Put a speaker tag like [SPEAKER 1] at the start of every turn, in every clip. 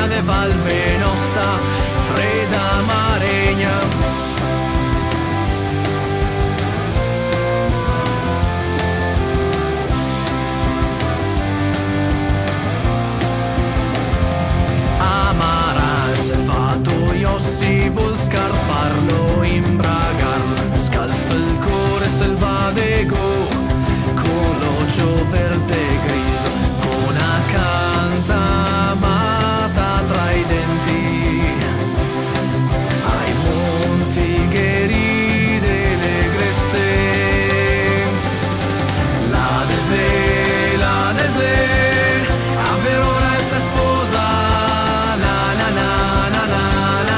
[SPEAKER 1] ne valve nostra fredda maregna. Si vuol scarparlo, imbragarlo, scalzo il cuore selvatico, con l'occhio verde e griso, con una canta amata tra i denti, ai monti che ride le creste, la desè, a Verona si sposa, na na na na na.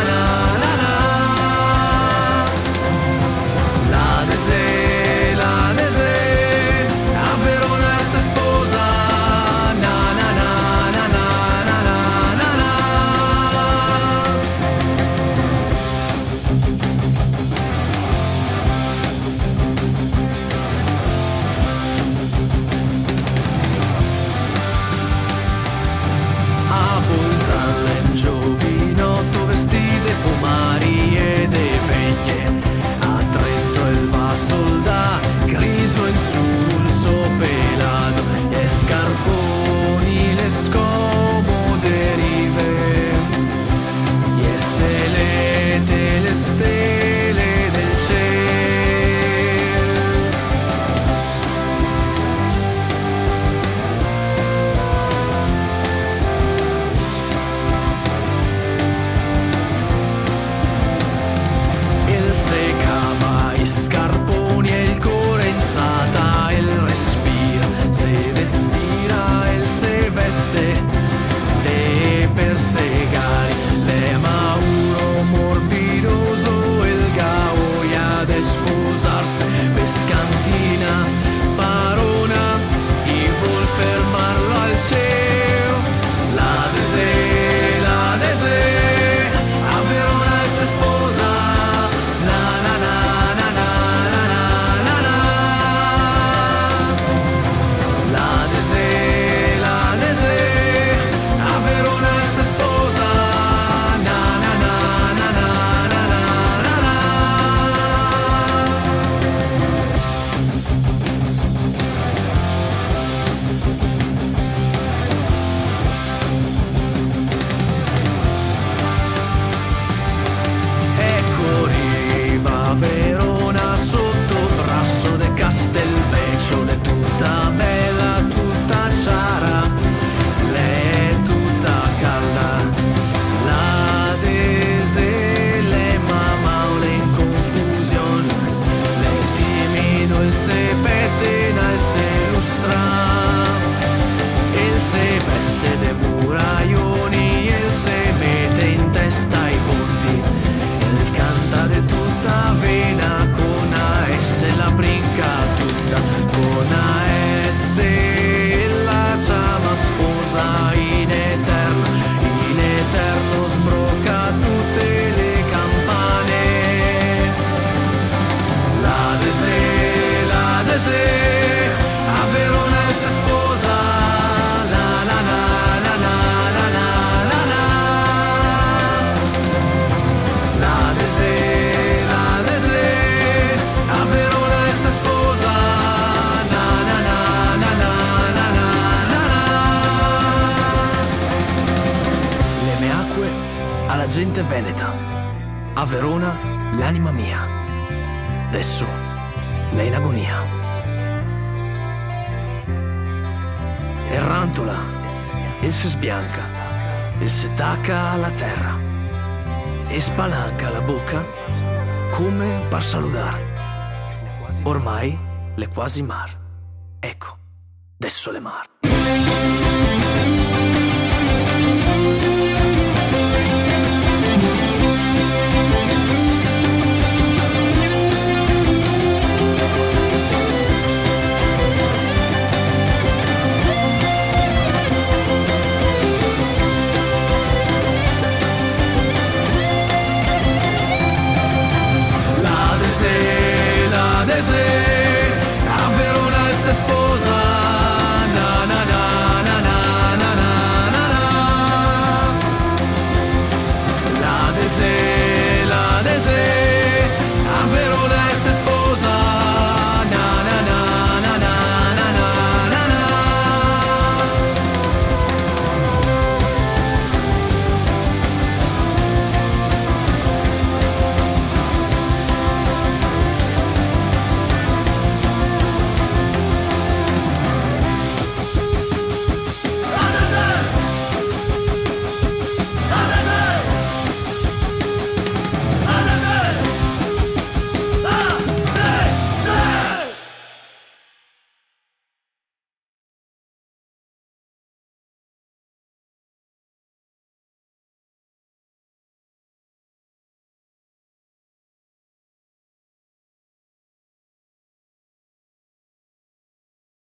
[SPEAKER 1] Giovinotto vestite pomari e de vegne, a Trento il va solda, griso in sulso pelado, e scarponi le scomode rive, e stelete le stelle del cielo. Se cava i scarponi e il cuore insata il respira, se vestira il se veste de per segari, le mauro morbidoso il gaoia de sposarse, pescantina parona e vuol fermarlo al cielo, la desè, a Verona si sposa. Verona sotto brasso de Castelvecchio, le tutta bella, tutta ciara, le è tutta calda, la dese, le mamma le in confusione, le timido il se pettina il se lustra, il se veste de muraioni, il se mette in testa i ponti, il canta de tutta vena, con a S la brinca tutta, con a S la chiama sposa in eterno sbrocca tutte le campane, la desè, a Verona si sposa, la la la la la la la la, la desè. Alla gente veneta, a Verona l'anima mia, adesso lei è in agonia. Errantola, il si sbianca, il si tacca alla terra e spalanca la bocca come per saludar. Ormai l'è quasi mar, ecco, adesso le mar.